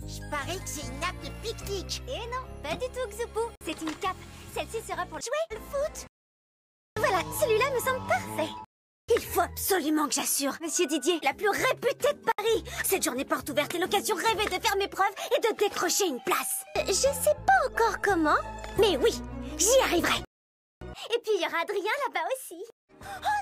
Je parie que c'est une nappe de pique-nique. Et non, pas du tout, Xoupou. C'est une cape. Celle-ci sera pour jouer le foot. Voilà, celui-là me semble parfait. Il faut absolument que j'assure Monsieur Didier, la plus réputée de Paris. Cette journée porte ouverte est l'occasion rêvée de faire mes preuves et de décrocher une place. Je sais pas encore comment, mais oui, j'y arriverai. Et puis il y aura Adrien là-bas aussi. Oh